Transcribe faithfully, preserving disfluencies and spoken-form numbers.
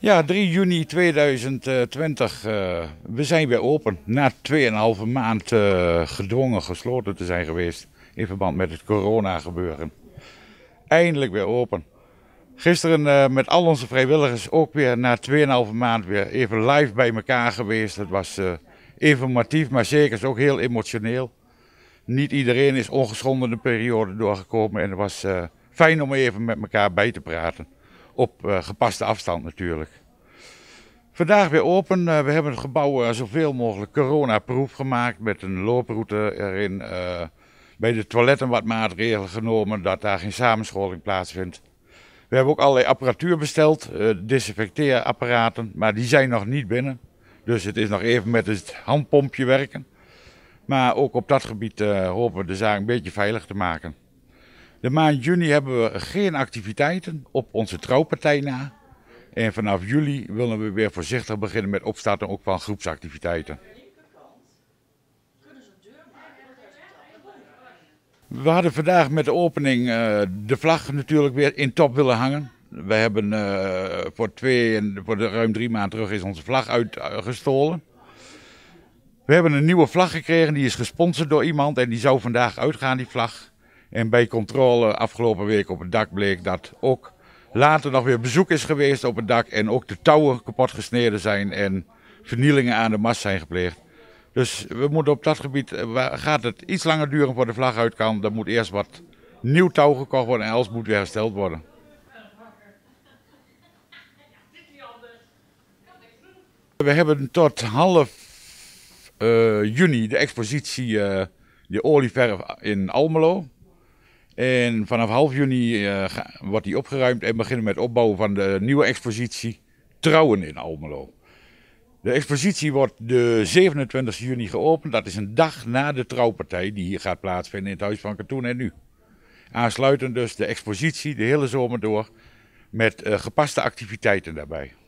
Ja, drie juni tweeduizend twintig. Uh, we zijn weer open. Na twee en een halve maand uh, gedwongen gesloten te zijn geweest. In verband met het corona gebeuren. Eindelijk weer open. Gisteren uh, met al onze vrijwilligers ook weer na twee en een halve maand weer even live bij elkaar geweest. Het was uh, informatief, maar zeker ook heel emotioneel. Niet iedereen is ongeschonden de periode doorgekomen. En het was uh, fijn om even met elkaar bij te praten. Op uh, gepaste afstand natuurlijk. Vandaag weer open. Uh, we hebben het gebouw uh, zoveel mogelijk coronaproof gemaakt. Met een looproute erin. Uh, bij de toiletten wat maatregelen genomen dat daar geen samenscholing plaatsvindt. We hebben ook allerlei apparatuur besteld. Uh, desinfecteerapparaten. Maar die zijn nog niet binnen. Dus het is nog even met het handpompje werken. Maar ook op dat gebied uh, hopen we de zaak een beetje veilig te maken. De maand juni hebben we geen activiteiten op onze trouwpartij na. En vanaf juli willen we weer voorzichtig beginnen met opstarten ook van groepsactiviteiten. We hadden vandaag met de opening uh, de vlag natuurlijk weer in top willen hangen. We hebben uh, voor, twee en voor de ruim drie maanden terug is onze vlag uitgestolen. We hebben een nieuwe vlag gekregen, die is gesponsord door iemand en die zou vandaag uitgaan, die vlag. En bij controle afgelopen week op het dak bleek dat ook later nog weer bezoek is geweest op het dak. En ook de touwen kapot gesneden zijn en vernielingen aan de mast zijn gepleegd. Dus we moeten op dat gebied, gaat het iets langer duren voor de vlag uit kan. Dan moet eerst wat nieuw touw gekocht worden en alles moet weer hersteld worden. We hebben tot half uh, juni de expositie uh, de olieverf in Almelo. En vanaf half juni uh, wordt die opgeruimd en beginnen we met het opbouwen van de nieuwe expositie Trouwen in Almelo. De expositie wordt de zevenentwintigste juni geopend. Dat is een dag na de trouwpartij die hier gaat plaatsvinden in het Huis van Katoen en Nu. Aansluitend dus de expositie de hele zomer door met uh, gepaste activiteiten daarbij.